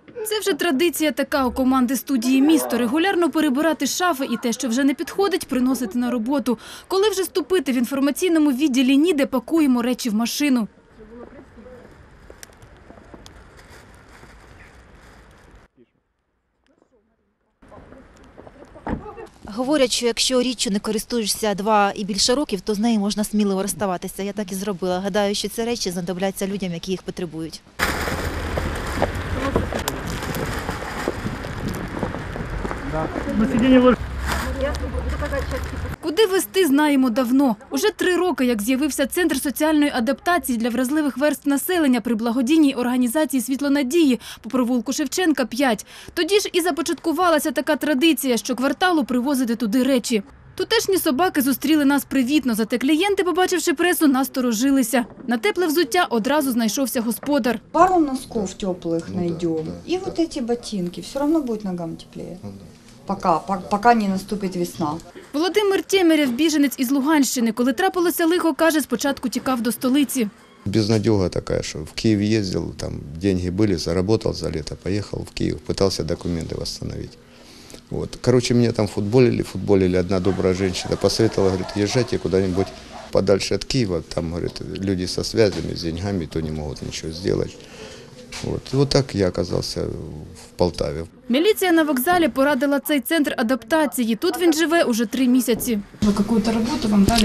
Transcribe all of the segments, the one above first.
Це вже традиція така у команди студії «Місто» – регулярно перебирати шафи і те, що вже не підходить, приносити на роботу. Коли вже ступити в інформаційному відділі ніде, пакуємо речі в машину. Говорять, що якщо річчю не користуєшся 2 і більше років, то з нею можна сміливо розставатися. Я так і зробила. Гадаю, що ці речі знадобляться людям, які їх потребують. Куди везти, знаємо давно. Уже 3 роки, як з'явився Центр соціальної адаптації для вразливих верств населення при благодійній організації «Світлонадії» по провулку Шевченка, 5. Тоді ж і започаткувалася така традиція, що кварталу привозити туди речі. Тутешні собаки зустріли нас привітно, зате клієнти, побачивши пресу, насторожилися. На тепле взуття одразу знайшовся господар. Пару носков теплых найдем. И вот эти ботинки. Все равно будет ногам теплее. Пока не наступит весна. Володимир Тємєрєв – біженець із Луганщини. Коли трапилося лихо, каже, спочатку тікав до столиці. Безнадега такая, что в Киев ездил, там деньги были, заработал за лето, поехал в Киев, пытался документы восстановить. Вот. Короче, мне там футболили, одна добрая женщина посоветовала, говорит, езжайте куда-нибудь подальше от Киева, там, говорит, люди со связями, с деньгами, то не могут ничего сделать. Вот так я оказался в Полтаві. Міліція на вокзалі порадила цей центр адаптації. Тут він живе уже 3 місяці. Вы какую-то работу вам дали?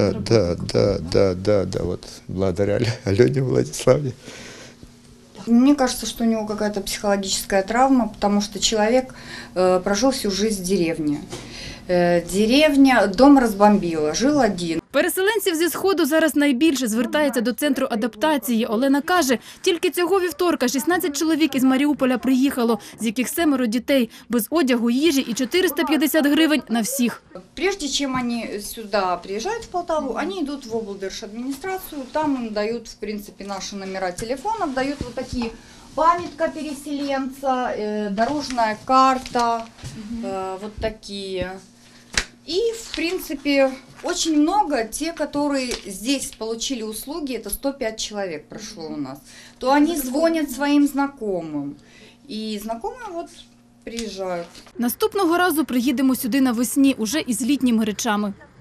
Да, вот благодаря Алене Владиславне. Мне кажется, что у него какая-то психологическая травма, потому что человек прожил всю жизнь в деревне. Деревня, дом разбомбила, жил один. Переселенців зі Сходу зараз найбільше звертається до центру адаптації. Олена каже, тільки цього вівторка 16 чоловік із Маріуполя приїхало, з яких 7 дітей, без одягу, їжі і 450 гривень на всіх. Прежде чем они сюда приезжают в Полтаву, они идут в облдержадминистрацию, там им дают, в принципе, наши номера телефонов, дают вот такие памятка переселенца, дорожная карта, вот такие. И, в принципе, очень много, те, которые здесь получили услуги, это 105 человек прошло у нас, то они звонят своим знакомым. И знакомые вот приїжджають. Наступного разу приїдемо сюди навесні, уже із літніми речами.